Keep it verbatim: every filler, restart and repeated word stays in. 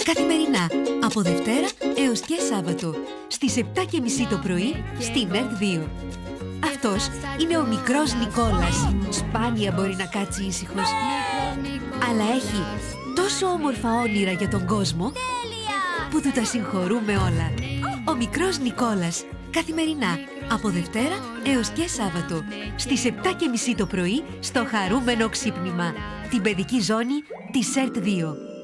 Καθημερινά, από Δευτέρα έως και Σάββατο, στις επτά και μισή το πρωί, στην ΕΡΤ δύο. Αυτός είναι ο μικρός Νικόλας. Σπάνια μπορεί να κάτσει ήσυχος, αλλά έχει τόσο όμορφα όνειρα για τον κόσμο που του τα συγχωρούμε όλα. Ο μικρός Νικόλας, καθημερινά, από Δευτέρα έως και Σάββατο, στις επτά και μισή το πρωί, στο χαρούμενο ξύπνημα, την παιδική ζώνη της ΕΡΤ δύο.